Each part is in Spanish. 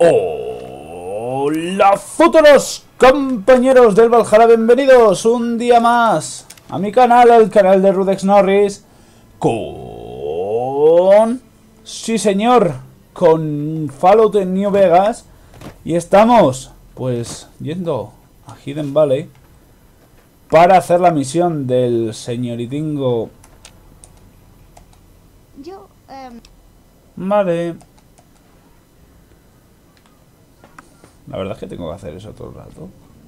Hola futuros compañeros del Valhalla, bienvenidos un día más a mi canal, al canal de Rudex Norris, sí señor, con Fallout en New Vegas. Y estamos, pues, yendo a Hidden Valley para hacer la misión del señoritingo. Vale. La verdad es que tengo que hacer eso todo el rato.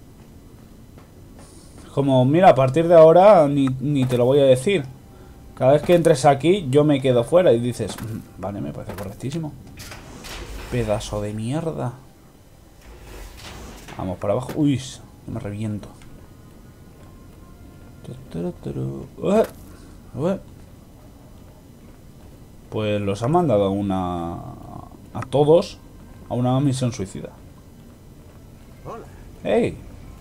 Como, mira, a partir de ahora ni te lo voy a decir. Cada vez que entres aquí, yo me quedo fuera y dices, vale, me parece correctísimo. Pedazo de mierda. Vamos para abajo. Uy, me reviento. Pues los han mandado a todos a una misión suicida. Hola. ¡Hey!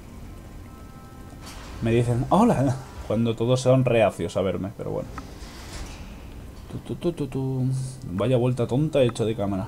Me dicen hola cuando todos son reacios a verme, pero bueno. Vaya vuelta tonta he hecho de cámara.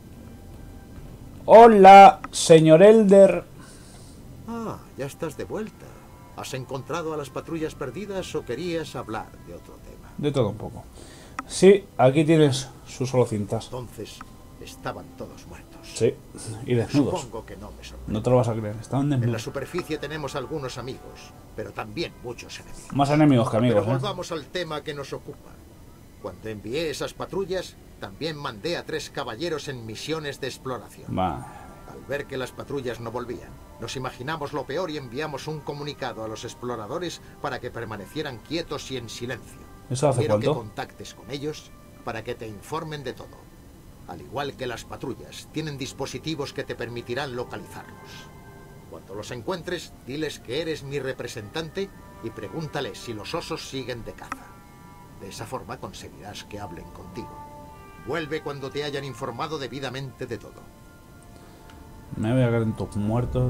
Hola, señor Elder. Ah, ya estás de vuelta. ¿Has encontrado a las patrullas perdidas o querías hablar de otro tema? De todo un poco. Sí, aquí tienes sus solo cintas. Entonces, estaban todos muertos. Sí, y desnudos. Supongo que no me sorprende. No te lo vas a creer, estaban En la desnudos. superficie tenemos algunos amigos, pero también muchos enemigos. Más enemigos que amigos, Pero volvamos al tema que nos ocupa. Cuando envié esas patrullas, también mandé a 3 caballeros en misiones de exploración. Va. Al ver que las patrullas no volvían, nos imaginamos lo peor y enviamos un comunicado a los exploradores para que permanecieran quietos y en silencio. ¿Eso hace Quiero cuánto? que contactes con ellos para que te informen de todo. Al igual que las patrullas, tienen dispositivos que te permitirán localizarlos. Cuando los encuentres, diles que eres mi representante y pregúntales si los osos siguen de caza. De esa forma conseguirás que hablen contigo. Vuelve cuando te hayan informado debidamente de todo. Me voy a caer en tus muertos.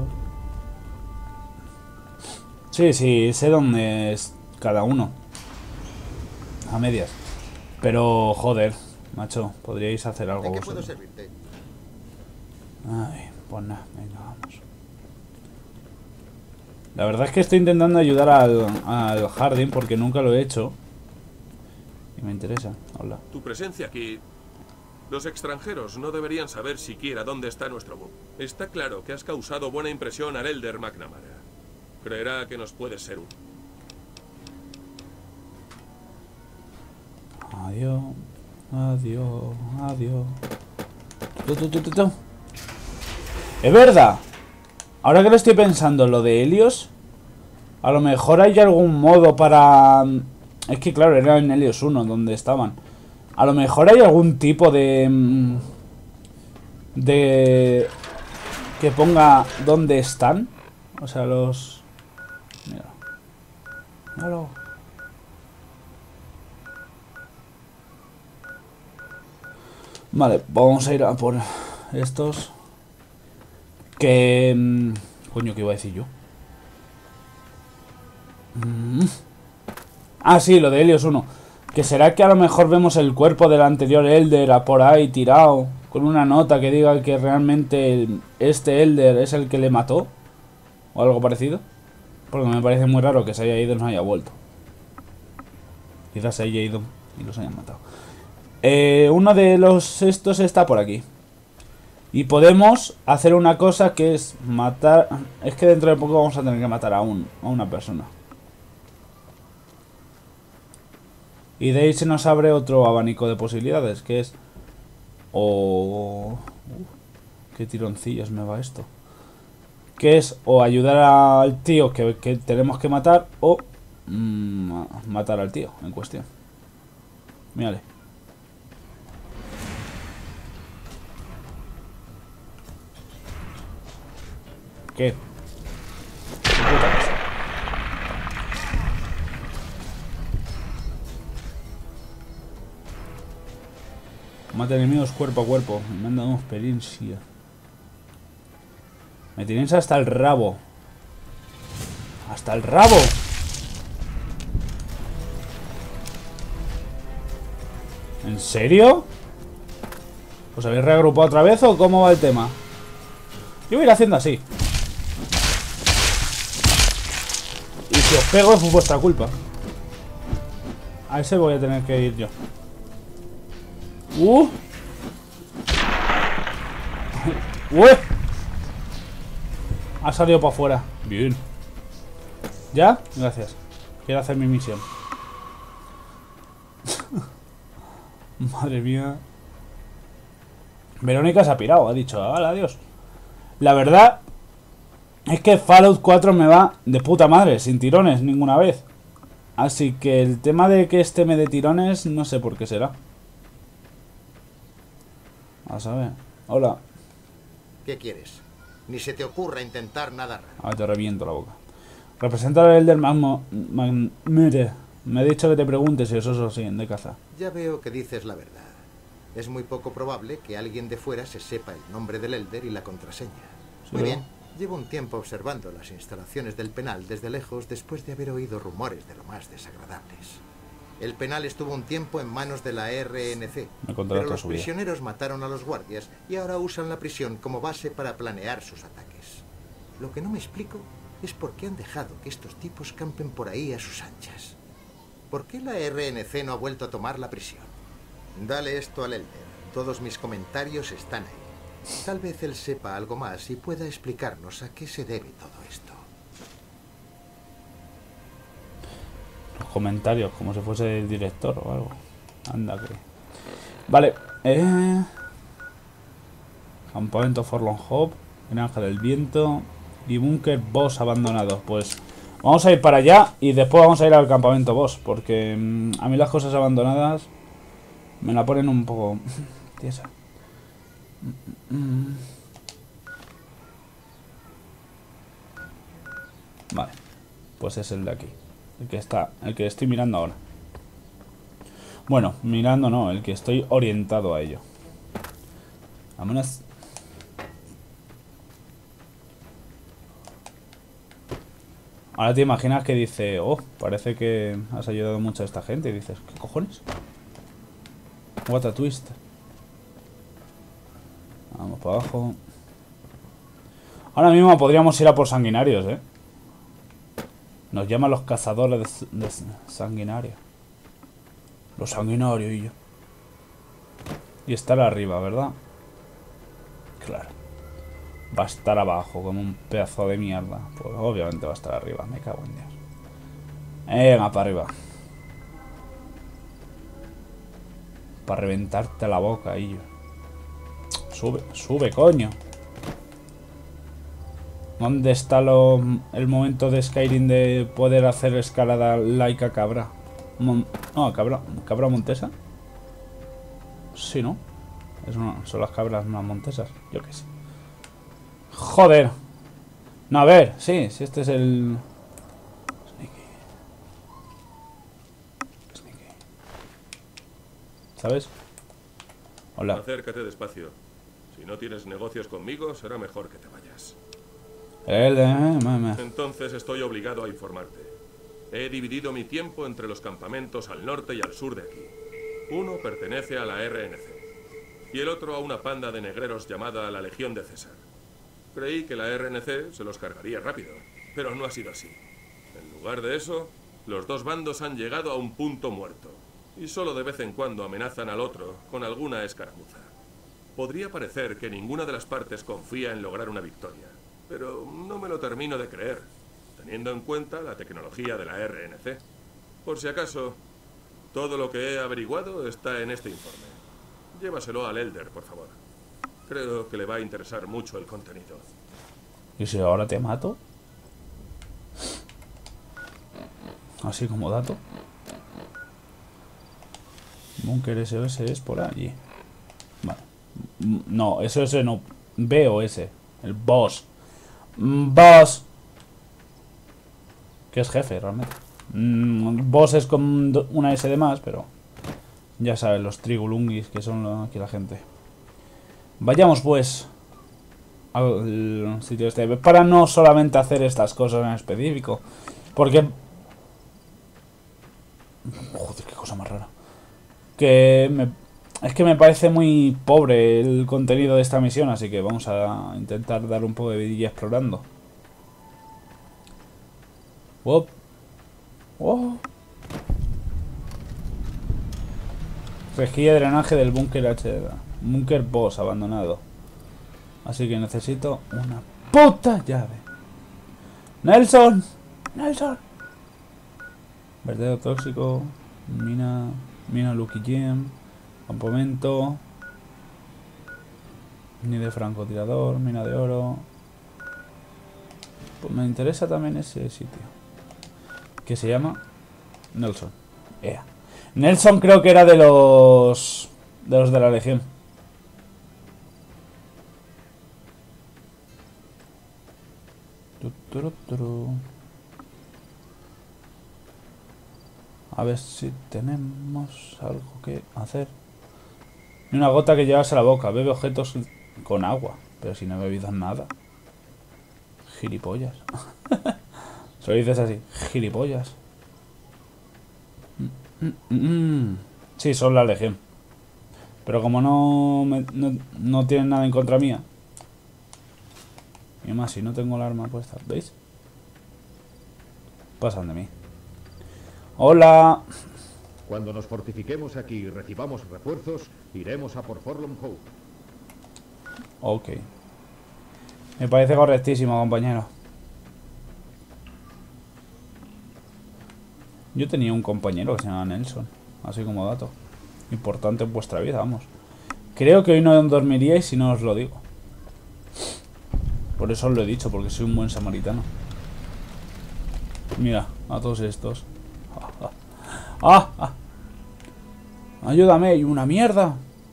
Sí, sí, sé dónde es cada uno. A medias. Pero, joder, macho, podríais hacer algo ¿En qué puedo vosotros. servirte? Ay, pues nada, venga, vamos. La verdad es que estoy intentando ayudar al Harding porque nunca lo he hecho. Y me interesa. Hola. Tu presencia aquí... Los extranjeros no deberían saber siquiera dónde está nuestro buque. Está claro que has causado buena impresión al Elder McNamara. Creerá que nos puedes ser útil. Adiós. Adiós. Adiós. Es verdad. Ahora que lo estoy pensando, lo de Helios, a lo mejor hay algún modo para... Es que claro, era en Helios 1 donde estaban. A lo mejor hay algún tipo de... que ponga dónde están. O sea, los... Mira. Míralo. Vale, vamos a ir a por estos. Que... coño, ¿qué iba a decir yo? Ah, sí, lo de Helios 1. Que será que a lo mejor vemos el cuerpo del anterior Elder a por ahí tirado, con una nota que diga que realmente este Elder es el que le mató. O algo parecido. Porque me parece muy raro que se haya ido y no haya vuelto. Quizás se haya ido y los hayan matado. Uno de los estos está por aquí. Y podemos hacer una cosa que es matar... Es que dentro de poco vamos a tener que matar a una persona. Y de ahí se nos abre otro abanico de posibilidades, que es... qué tironcillos me va esto. Que es o ayudar al tío que tenemos que matar, o matar al tío en cuestión. Mírale. ¿Qué? Mata enemigos cuerpo a cuerpo. Me han dado experiencia. Me tenéis hasta el rabo. ¡Hasta el rabo! ¿En serio? ¿Os habéis reagrupado otra vez o cómo va el tema? Yo voy a ir haciendo así. Y si os pego es vuestra culpa. A ese voy a tener que ir yo. ¡Uh! Ha salido para afuera. Bien. ¿Ya? Gracias. Quiero hacer mi misión. Madre mía. Verónica se ha pirado. Ha dicho, ¡hala, adiós! La verdad es que Fallout 4 me va de puta madre, sin tirones ninguna vez. Así que el tema de que este me dé tirones, no sé por qué será. Vamos a ver. Hola. ¿Qué quieres? Ni se te ocurra intentar nada raro. Ahora te reviento la boca. Representa el del Magmo... Mire, me ha dicho que te preguntes si esos siguen de caza. Ya veo que dices la verdad. Es muy poco probable que alguien de fuera se sepa el nombre del Elder y la contraseña. ¿Sí? Muy bien. Llevo un tiempo observando las instalaciones del penal desde lejos después de haber oído rumores de lo más desagradables. El penal estuvo un tiempo en manos de la RNC, pero los prisioneros mataron a los guardias y ahora usan la prisión como base para planear sus ataques. Lo que no me explico es por qué han dejado que estos tipos campen por ahí a sus anchas. ¿Por qué la RNC no ha vuelto a tomar la prisión? Dale esto al Elder. Todos mis comentarios están ahí. Tal vez él sepa algo más y pueda explicarnos a qué se debe todo esto. Los comentarios, como si fuese el director o algo. Anda que... Vale. Campamento Forlorn Hope, Granja del Viento y Búnker Boss abandonado. Pues vamos a ir para allá y después vamos a ir al campamento Boss. Porque a mí las cosas abandonadas me la ponen un poco tiesa. Vale, pues es el de aquí, el que estoy mirando ahora. Bueno, mirando no, el que estoy orientado a ello. Vámonos. Ahora te imaginas que dice, oh, parece que has ayudado mucho a esta gente. Y dices, ¿qué cojones? What a twist. Vamos para abajo. Ahora mismo podríamos ir a por sanguinarios, ¿eh? Nos llaman los cazadores de sanguinarios. Los sanguinarios y yo. Y estar arriba, ¿verdad? Claro. Va a estar abajo como un pedazo de mierda. Pues obviamente va a estar arriba. Me cago en Dios. Venga, para arriba. Para reventarte la boca, y yo. Sube, sube, coño. ¿Dónde está el momento de Skyrim de poder hacer escalada laica cabra? No, cabra montesa. Sí, ¿no? Son las cabras más montesas. Yo qué sé. Joder. No, a ver, sí, este es el... Sneaky. ¿Sabes? Hola. Acércate despacio. Si no tienes negocios conmigo, será mejor que te vayas. Entonces estoy obligado a informarte. He dividido mi tiempo entre los campamentos al norte y al sur de aquí. Uno pertenece a la RNC y el otro a una panda de negreros llamada la Legión de César. Creí que la RNC se los cargaría rápido, pero no ha sido así. En lugar de eso, los dos bandos han llegado a un punto muerto y solo de vez en cuando amenazan al otro con alguna escaramuza. Podría parecer que ninguna de las partes confía en lograr una victoria, pero no me lo termino de creer, teniendo en cuenta la tecnología de la RNC. Por si acaso, todo lo que he averiguado está en este informe. Llévaselo al Elder, por favor. Creo que le va a interesar mucho el contenido. ¿Y si ahora te mato? Así como dato. Búnker SOS es por allí. Vale. No, SOS no. BOS. El boss. Boss. Que es jefe, realmente. Boss es con una S de más, pero... Ya sabes, los trigulungis que son aquí la gente. Vayamos pues al sitio este. Para no solamente hacer estas cosas en específico. Porque... Joder, qué cosa más rara. Que Es que me parece muy pobre el contenido de esta misión, así que vamos a intentar dar un poco de vidilla explorando. Wow. Wow. Rejilla de drenaje del búnker H. Búnker boss abandonado. Así que necesito una puta llave. ¡Nelson! ¡Nelson! Verdadero tóxico. Mina Lucky Gem. Campamento. Ni de francotirador. Mina de oro. Pues me interesa también ese sitio. Que se llama Nelson. Ea. Nelson creo que era de los de la Legión. A ver si tenemos algo que hacer. Y una gota que llevas a la boca. Bebe objetos con agua. Pero si no he bebido nada. Gilipollas. Solo dices así. Gilipollas. Sí, son la Legión. Pero como no tienen nada en contra mía. Y más si no tengo el arma puesta. ¿Veis? Pasan de mí. Hola. Cuando nos fortifiquemos aquí y recibamos refuerzos, iremos a por Forlom Hope. Ok. Me parece correctísimo, compañero. Yo tenía un compañero que se llamaba Nelson. Así como dato. Importante en vuestra vida, vamos. Creo que hoy no dormiríais si no os lo digo. Por eso os lo he dicho, porque soy un buen samaritano. Mira, a todos estos. ¡Ah! Ayúdame, y una mierda.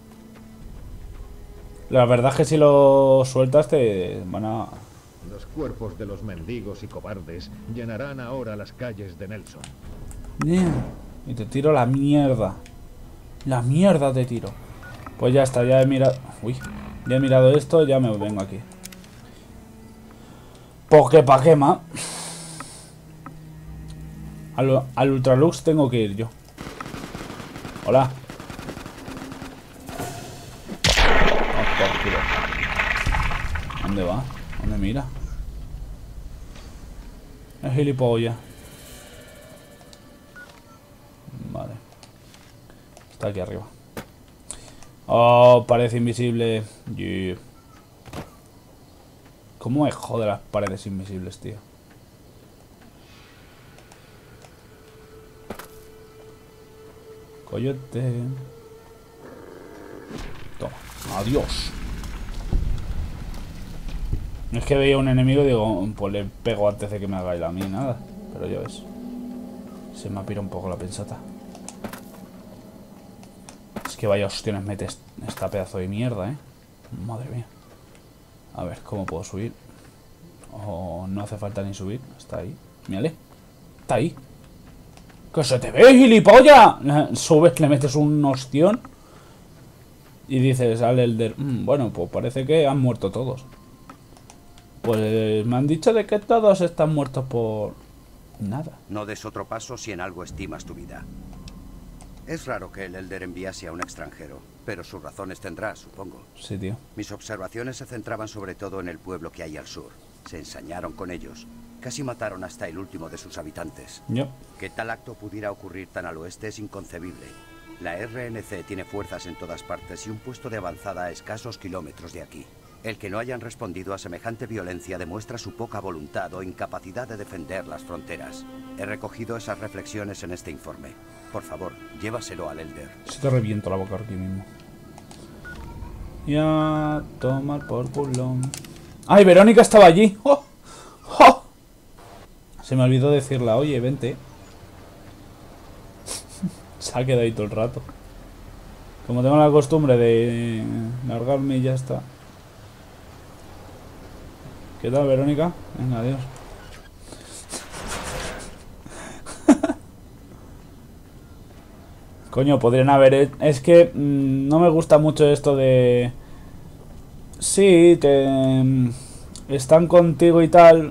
La verdad es que si lo sueltas te van a... Los cuerpos de los mendigos y cobardes llenarán ahora las calles de Nelson. Y te tiro la mierda. La mierda te tiro. Pues ya está, ya he mirado... Uy, ya he mirado esto, ya me vengo aquí. Porque pa' qué más. Al Ultralux tengo que ir yo. Hola. ¿Dónde va? ¿Dónde mira? Es gilipollas. Vale. Está aquí arriba. Oh, parece invisible. Yeah. ¿Cómo me jode las paredes invisibles, tío? Coyote. Toma. Adiós. Es que veía un enemigo y digo, pues le pego antes de que me haga él a mí, nada. Pero ya ves. Se me ha pirado un poco la pensata. Es que vaya opciones mete esta pedazo de mierda, Madre mía. A ver, ¿cómo puedo subir? Oh, no hace falta ni subir. Está ahí. Mírale. Está ahí. ¡Que se te ve, gilipollas! Subes, le metes un ostión. Y dices al Elder, bueno, pues parece que han muerto todos. Pues me han dicho de que todos están muertos por... nada. No des otro paso si en algo estimas tu vida. Es raro que el Elder enviase a un extranjero, pero sus razones tendrá, supongo. Sí, tío. Mis observaciones se centraban sobre todo en el pueblo que hay al sur. Se ensañaron con ellos. Casi mataron hasta el último de sus habitantes. Yo. Que tal acto pudiera ocurrir tan al oeste es inconcebible. La RNC tiene fuerzas en todas partes y un puesto de avanzada a escasos kilómetros de aquí. El que no hayan respondido a semejante violencia demuestra su poca voluntad o incapacidad de defender las fronteras. He recogido esas reflexiones en este informe. Por favor, llévaselo al Elder. Se te reviento la boca aquí mismo. Ya, tomar por culo. ¡Ay, Verónica estaba allí! ¡Oh! ¡Oh! Se me olvidó decirla, oye, vente. Se ha quedado ahí todo el rato. Como tengo la costumbre de largarme y ya está. ¿Qué tal, Verónica? Venga, adiós. Coño, podrían haber... Es que no me gusta mucho esto de... Sí, están contigo y tal...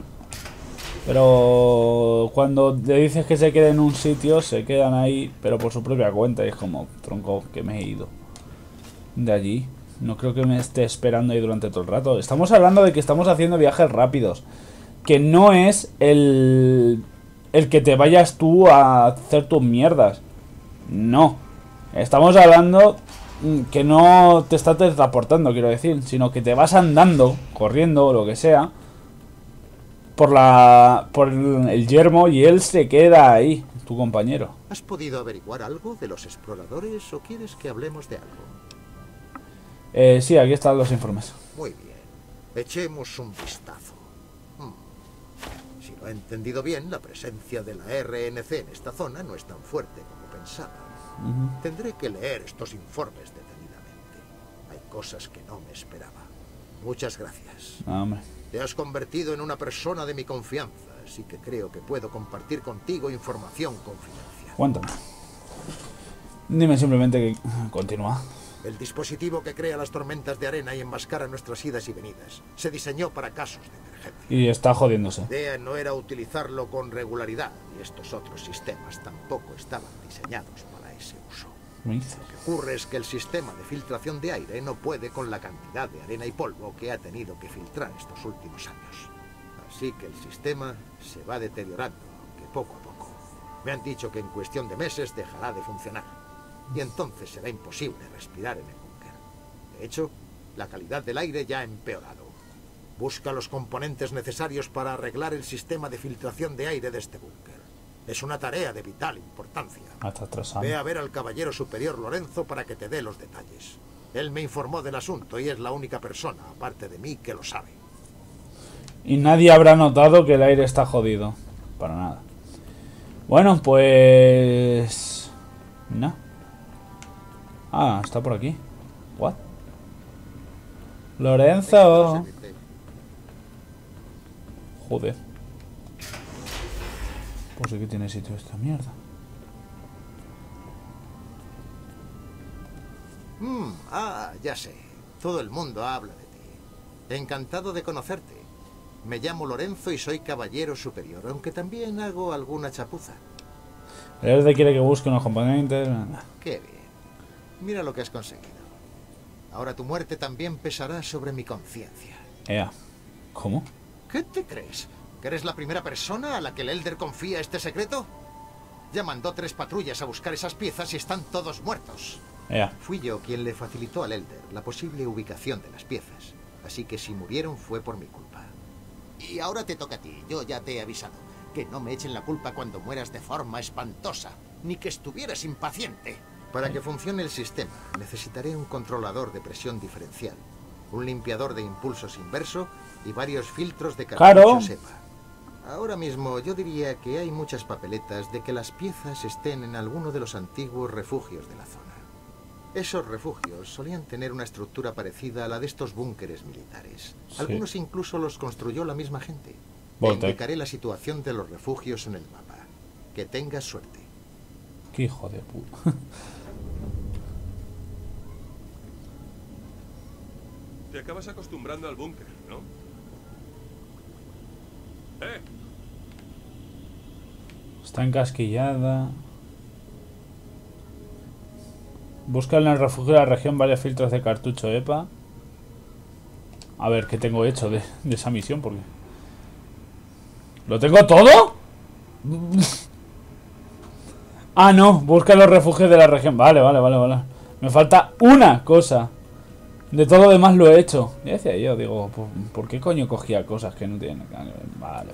Pero cuando le dices que se queden en un sitio, se quedan ahí, pero por su propia cuenta. Y es como, tronco, que me he ido. de allí. No creo que me esté esperando ahí durante todo el rato. Estamos hablando de que estamos haciendo viajes rápidos. Que no es el que te vayas tú a hacer tus mierdas. No. Estamos hablando que no te estás transportando, quiero decir. Sino que te vas andando, corriendo o lo que sea. Por el yermo y él se queda ahí, tu compañero. ¿Has podido averiguar algo de los exploradores o quieres que hablemos de algo? Sí, aquí están los informes. Muy bien. Echemos un vistazo. Si lo he entendido bien, la presencia de la RNC en esta zona no es tan fuerte como pensaba. Tendré que leer estos informes detenidamente. Hay cosas que no me esperaba. Muchas gracias. Hombre. Te has convertido en una persona de mi confianza, así que creo que puedo compartir contigo información confidencial. Cuéntame. Dime simplemente que... Continúa. El dispositivo que crea las tormentas de arena y enmascara nuestras idas y venidas se diseñó para casos de emergencia. Y está jodiéndose. La idea no era utilizarlo con regularidad, y estos otros sistemas tampoco estaban diseñados para ese uso. ¿Me dices? Lo que ocurre es que el sistema de filtración de aire no puede con la cantidad de arena y polvo que ha tenido que filtrar estos últimos años. Así que el sistema se va deteriorando, aunque poco a poco. Me han dicho que en cuestión de meses dejará de funcionar. Y entonces será imposible respirar en el búnker. De hecho, la calidad del aire ya ha empeorado. Busca los componentes necesarios para arreglar el sistema de filtración de aire de este búnker. Es una tarea de vital importancia. Hasta atrasado. Ve a ver al caballero superior Lorenzo para que te dé los detalles. Él me informó del asunto y es la única persona, aparte de mí, que lo sabe. Y nadie habrá notado que el aire está jodido. Para nada. Bueno, pues... No. Ah, está por aquí. What? Lorenzo. Joder. Pues sí que tiene sitio esta mierda. Ya sé. Todo el mundo habla de ti. Encantado de conocerte. Me llamo Lorenzo y soy caballero superior, aunque también hago alguna chapuza. El verde quiere que busque unos componentes. Qué bien. Mira lo que has conseguido. Ahora tu muerte también pesará sobre mi conciencia. ¿Cómo? ¿Qué te crees? ¿Que eres la primera persona a la que el Elder confía este secreto? Ya mandó 3 patrullas a buscar esas piezas y están todos muertos. Fui yo quien le facilitó al Elder la posible ubicación de las piezas. Así que si murieron fue por mi culpa. Y ahora te toca a ti. Yo ya te he avisado. Que no me echen la culpa cuando mueras de forma espantosa. Ni que estuvieras impaciente. Para que funcione el sistema, necesitaré un controlador de presión diferencial, un limpiador de impulsos inverso y varios filtros de cartucho SEPA. Ahora mismo yo diría que hay muchas papeletas de que las piezas estén en alguno de los antiguos refugios de la zona. Esos refugios solían tener una estructura parecida a la de estos búnkeres militares. Sí. Algunos incluso los construyó la misma gente. Te indicaré la situación de los refugios en el mapa. Que tengas suerte. Qué hijo de puta. Te acabas acostumbrando al búnker, ¿no? Está encasquillada. Busca en el refugio de la región varios filtros de cartucho EPA. A ver qué tengo hecho de esa misión, porque... ¿Lo tengo todo? Ah, no, busca los refugios de la región. Vale. Me falta una cosa. De todo lo demás lo he hecho. Ya decía yo, digo, ¿por qué coño cogía cosas que no tienen? Vale.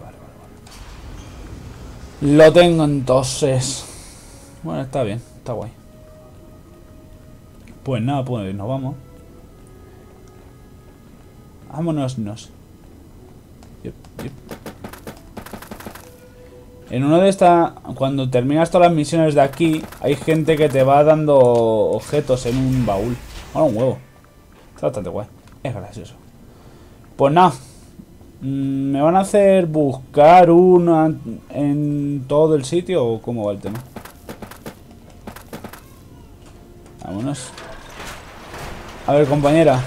Lo tengo entonces. Bueno, está bien, está guay. Pues nada, pues nos vamos. Vámonos. Yep. En uno de estas, cuando terminas todas las misiones de aquí, hay gente que te va dando objetos en un baúl. Bueno, un huevo. Está bastante guay. Es gracioso. Pues nada. ¿Me van a hacer buscar uno en todo el sitio o cómo va el tema? Vámonos. A ver, compañera.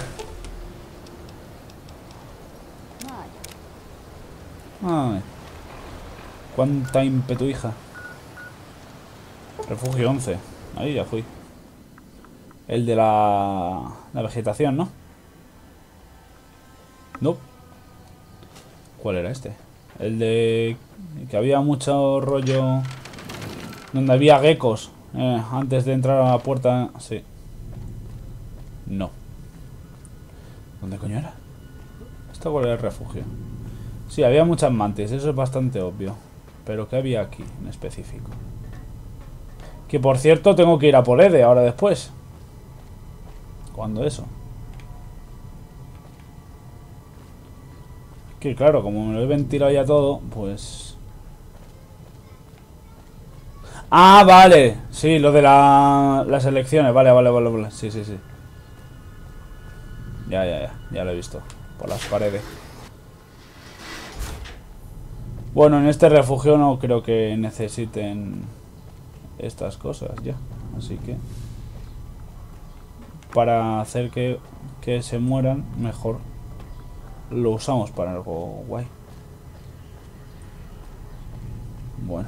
Ay. Cuánta ímpetu, hija. Refugio 11. Ahí ya fui. El de la vegetación, ¿no? No. ¿Cuál era este? El de... que había mucho rollo... donde había geckos. Antes de entrar a la puerta... Sí. No. ¿Dónde coño era? ¿Esto cuál era el refugio? Sí, había muchas mantis. Eso es bastante obvio. Pero ¿qué había aquí en específico? Que por cierto tengo que ir a por Ede ahora después. ¿Cuándo eso? Que claro, como me lo he ventilado ya todo, pues... Ah, vale. Sí, lo de las elecciones. Vale. Sí. Ya lo he visto. Por las paredes. Bueno, en este refugio no creo que necesiten estas cosas ya. Así que... para hacer que se mueran, mejor lo usamos para algo guay. Bueno.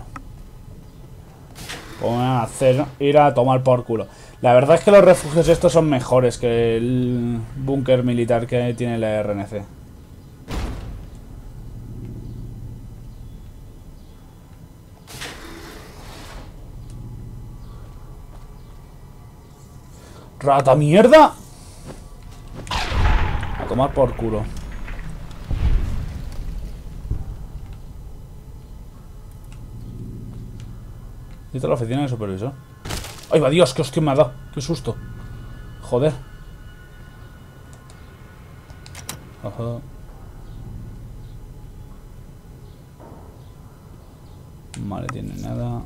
Pues a hacer ir a tomar por culo. La verdad es que los refugios estos son mejores que el búnker militar que tiene la RNC. ¡Rata mierda! A tomar por culo. ¿Y esta es la oficina del supervisor? ¡Ay, va Dios! ¡Qué hostia me ha dado! ¡Qué susto! Joder. Ajá. Vale, tiene nada.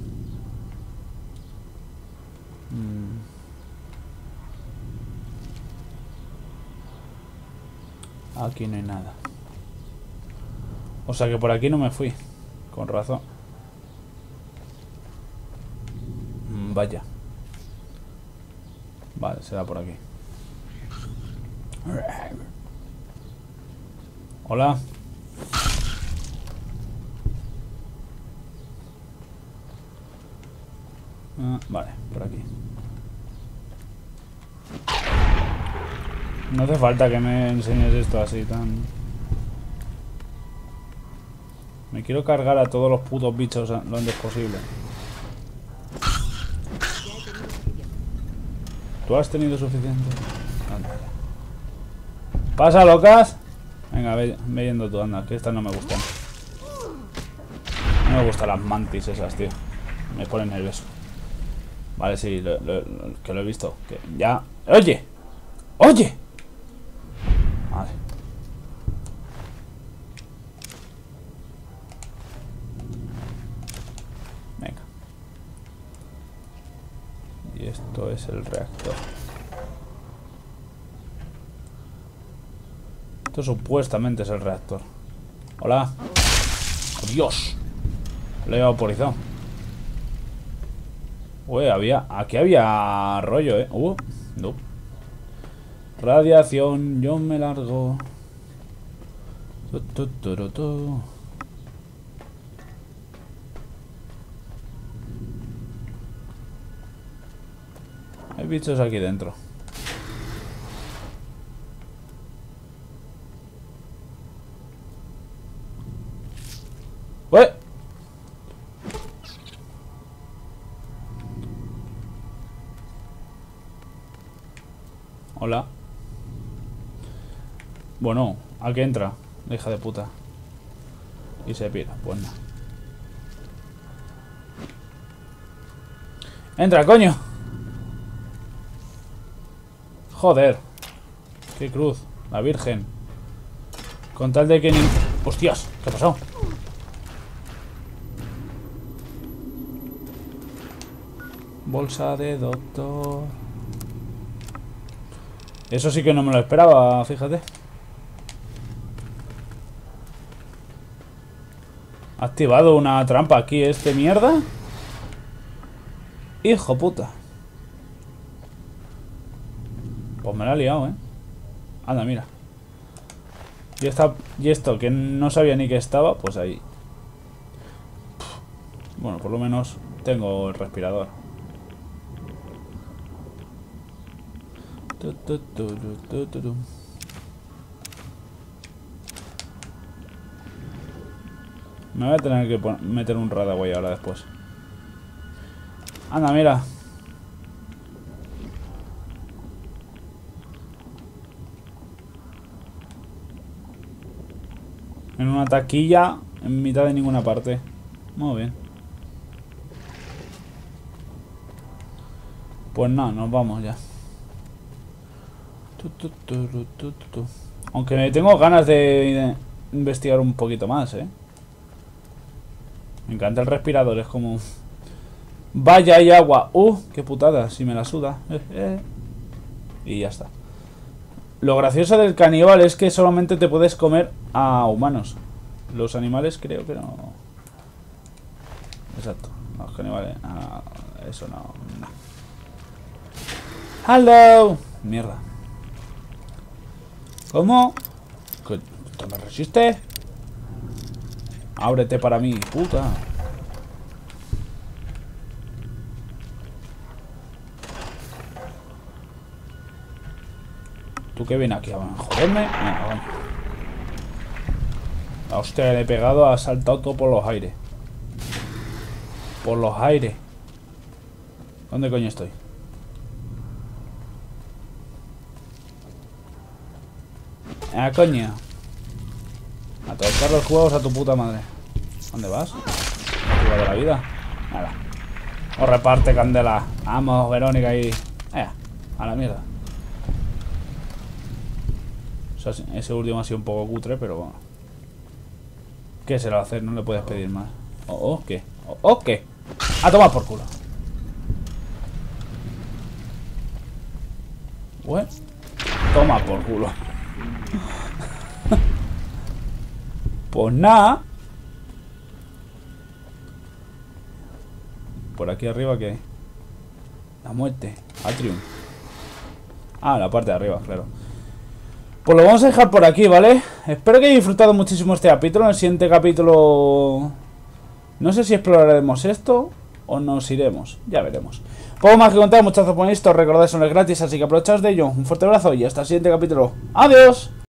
Aquí no hay nada. O sea que por aquí no me fui. Con razón. Vaya. Vale, será por aquí. Hola. Vale, por aquí. No hace falta que me enseñes esto así tan... Me quiero cargar a todos los putos bichos lo antes posible. ¿Tú has tenido suficiente? Anda. ¿Pasa, locas? Venga, ve yendo tú, anda, que estas no me gustan. No me gustan las mantis esas, tío. Me ponen nervioso. Vale, sí, que lo he visto. Que ya... ¡Oye! ¡Oye! Vale. Venga. Y esto es el reactor. Esto supuestamente es el reactor. Hola. ¡Oh, Dios! Lo he vaporizado. Uy, aquí había rollo, no. Radiación, yo me largo. Hay bichos aquí dentro. ¡Uy! Hola. Bueno, ¿a qué entra? Hija de puta. Y se pira, pues nada. ¡Entra, coño! Joder. ¡Qué cruz! La Virgen. Con tal de que ni... ¡Hostias! ¿Qué ha pasado? Bolsa de doctor. Eso sí que no me lo esperaba, fíjate. Ha activado una trampa aquí este mierda. Hijo puta. Pues me la ha liado, Anda, mira. Y esto que no sabía ni que estaba, pues ahí. Bueno, por lo menos tengo el respirador. Me voy a tener que meter un Radaway ahora después. Anda, mira. En una taquilla en mitad de ninguna parte. Muy bien. Pues nada, nos vamos ya. Aunque me tengo ganas de investigar un poquito más, Me encanta el respirador, es como... Vaya, hay agua. Qué putada, si me la suda. Y ya está. Lo gracioso del caníbal es que solamente te puedes comer a humanos. Los animales creo que no. Exacto. Los caníbales. Eso no. ¡Hello! Mierda. ¿Cómo? ¿Esto me resiste? Ábrete para mí, puta. ¿Tú qué vienes aquí a joderme? Venga, vamos. La hostia que le he pegado ha saltado todo por los aires. Por los aires. ¿Dónde coño estoy? Coño. A tocar los juegos a tu puta madre. ¿Dónde vas? ¿Arriba de la vida? Nada. O reparte candela. Vamos, Verónica y... a la mierda. O sea, ese último ha sido un poco cutre, pero bueno. ¿Qué se lo va a hacer? No le puedes pedir más. ¿Qué? ¿Qué? A tomar por culo. Bueno. Toma por culo. Pues nada. Por aquí arriba, ¿qué hay? La muerte. Atrium. La parte de arriba, claro. Pues lo vamos a dejar por aquí, ¿vale? Espero que hayáis disfrutado muchísimo este capítulo. En el siguiente capítulo... No sé si exploraremos esto o nos iremos. Ya veremos. Poco más que contar, muchachos, por esto. Recordad, son gratis, así que aprovechaos de ello. Un fuerte abrazo y hasta el siguiente capítulo. ¡Adiós!